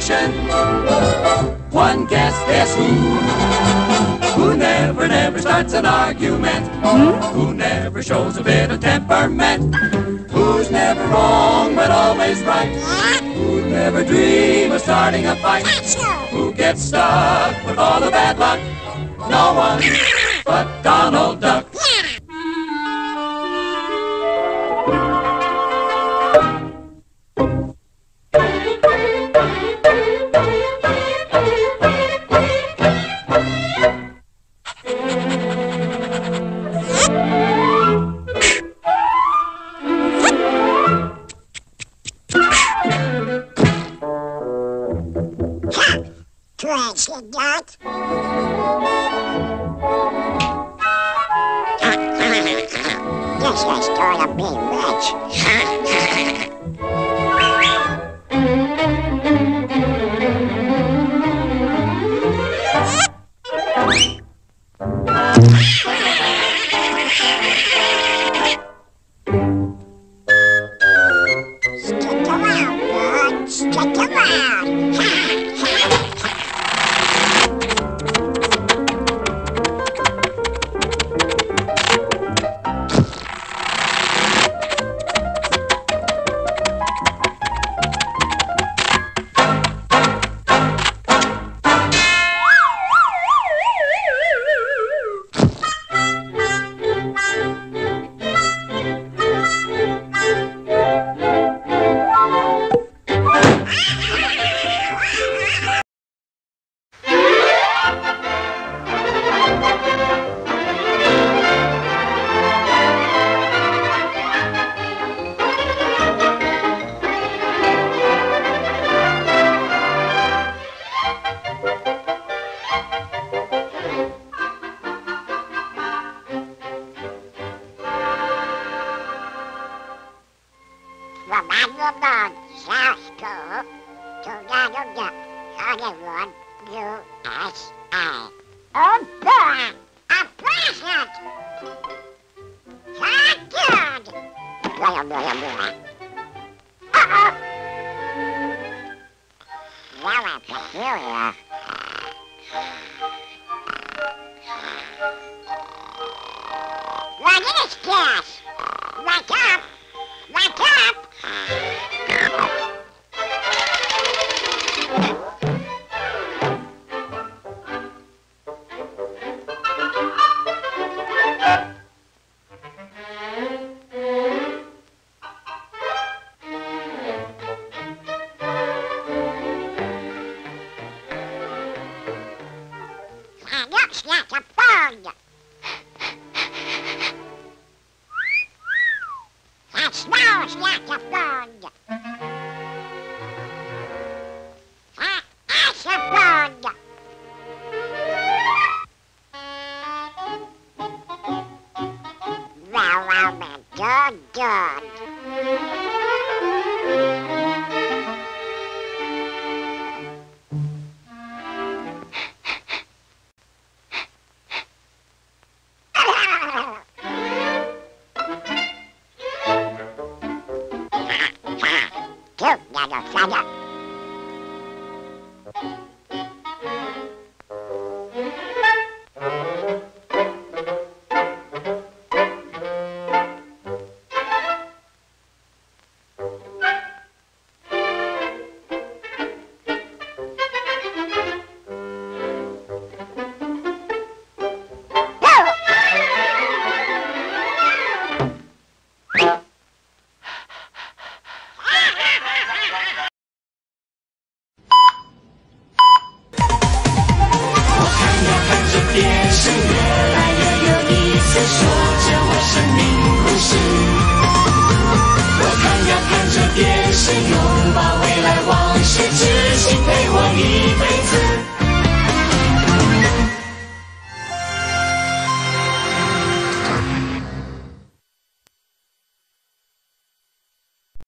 conversation. One guess who? Who never starts an argument? Who never shows a bit of temperament? Who's never wrong but always right? Who never dream of starting a fight? Who gets stuck with all the bad luck? No one but Donald Duck. Trash it, Dot. Guess you're gonna be rich. Stick around, Dot. Stick around. Roman South Pole to Canada, Hollywood, USA. Oh boy, a present! So good! Uh-oh! Very peculiar. What is this? Wake up! Wake up! It looks like a phone. It smells like a phone. That is a phone. Well, good. Cute little fella. 我看呀看着电视。